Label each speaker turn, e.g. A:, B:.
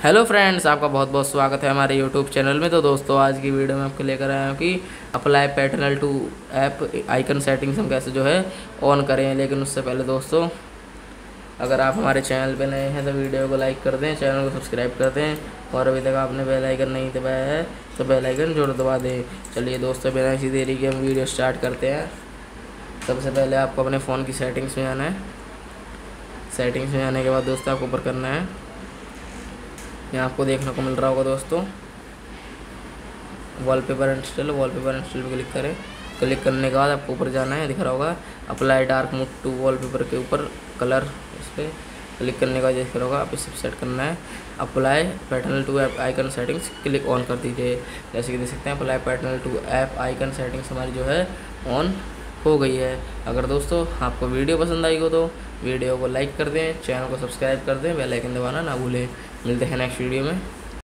A: Hello friends, आपका बहुत बहुत स्वागत है हमारे यूट्यूब चैनल में। तो दोस्तों, आज की वीडियो में आपको लेकर आया हूँ कि apply paternal to app icon settings हम कैसे जो है ऑन करें। लेकिन उससे पहले दोस्तों, अगर आप हमारे चैनल पे नए हैं तो वीडियो को लाइक कर दें, चैनल को सब्सक्राइब कर दें और अभी तक आपने बेल आइकन नहीं दबाया है तो बेल आइकन जरूर दबा दें। चलिए दोस्तों, बिना किसी देरी के हम वीडियो स्टार्ट करते हैं। सबसे पहले आपको अपने फ़ोन की सेटिंग्स में आना है। सेटिंग्स में आने के बाद दोस्तों आपको ऊपर करना है, यहाँ आपको देखने को मिल रहा होगा दोस्तों वॉलपेपर इंस्टॉल पे क्लिक करें। क्लिक करने के बाद आपको ऊपर जाना है, दिख रहा होगा apply dark mode to wallpaper के ऊपर कलर, उस पर क्लिक करने का दिख रहा होगा, आप इसे सेट करना है। Apply paternal to app icon settings click on कर दीजिए। जैसे कि देख सकते हैं apply paternal to app icon settings हमारी जो है ऑन हो गई है। अगर दोस्तों आपको वीडियो पसंद आई हो तो वीडियो को लाइक कर दें, चैनल को सब्सक्राइब कर दें, बेल आइकन दबाना ना भूलें। मिलते हैं नेक्स्ट वीडियो में।